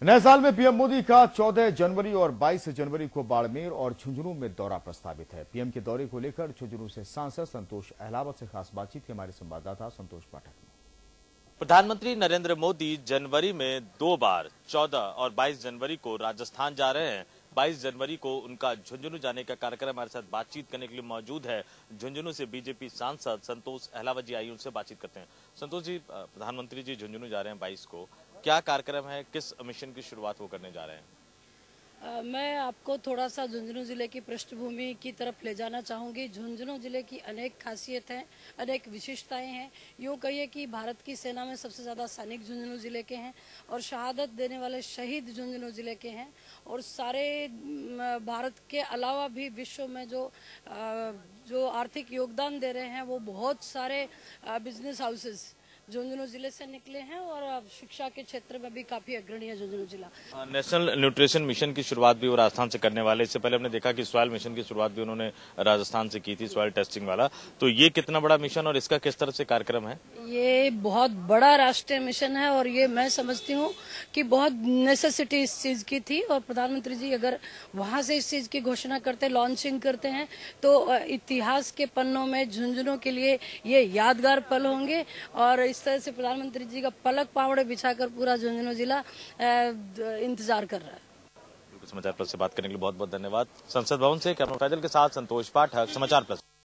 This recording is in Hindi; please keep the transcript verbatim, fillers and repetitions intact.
नए साल में पीएम मोदी का चौदह जनवरी और बाईस जनवरी को बाड़मेर और झुंझुनू में दौरा प्रस्तावित है। पीएम के दौरे को लेकर झुंझुनू से सांसद संतोष अहलावत से खास बातचीत के हमारे संवाददाता संतोष पाठक ने। प्रधानमंत्री नरेंद्र मोदी जनवरी में दो बार चौदह और बाईस जनवरी को राजस्थान जा रहे हैं। बाईस जनवरी को उनका झुंझुनू जाने का कार्यक्रम हमारे साथ बातचीत करने के लिए मौजूद है। झुंझुनू से बीजेपी सांसद संतोष अहलावत जी आई, उनसे बातचीत करते हैं। संतोष जी, प्रधानमंत्री जी झुंझुनू जा रहे हैं बाईस को, क्या कार्यक्रम है, किस मिशन की शुरुआत वो करने जा रहे हैं? आ, मैं आपको थोड़ा सा झुंझुनू जिले की पृष्ठभूमि की तरफ ले जाना चाहूँगी। झुंझुनू जिले की अनेक खासियत हैं, अनेक विशेषताएं हैं। यूँ कहिए कि भारत की सेना में सबसे ज़्यादा सैनिक झुंझुनू जिले के हैं और शहादत देने वाले शहीद झुंझुनू जिले के हैं। और सारे भारत के अलावा भी विश्व में जो जो आर्थिक योगदान दे रहे हैं वो बहुत सारे बिजनेस हाउसेस झुंझुनू जिले से निकले हैं और शिक्षा के क्षेत्र में भी काफी अग्रणी है झुंझुनू जिला। नेशनल न्यूट्रिशन मिशन की शुरुआत भी वो राजस्थान से करने वाले। इससे पहले हमने देखा कि सॉइल मिशन की शुरुआत भी उन्होंने राजस्थान से की थी, सॉइल टेस्टिंग वाला। तो ये कितना बड़ा मिशन और इसका किस तरह से कार्यक्रम है? ये बहुत बड़ा राष्ट्रीय मिशन है और ये मैं समझती हूँ कि बहुत नेसेसिटी इस चीज की थी। और प्रधानमंत्री जी अगर वहाँ से इस चीज की घोषणा करते, लॉन्चिंग करते हैं तो इतिहास के पन्नों में झुंझुनू के लिए ये यादगार पल होंगे। और इस तरह से प्रधानमंत्री जी का पलक पावड़े बिछाकर पूरा झुंझुनू जिला इंतजार कर रहा है। समाचार प्लस से बात करने के लिए बहुत बहुत धन्यवाद। संसद भवन से कैमरा फैजल के साथ संतोष पाठक, समाचार प्लस।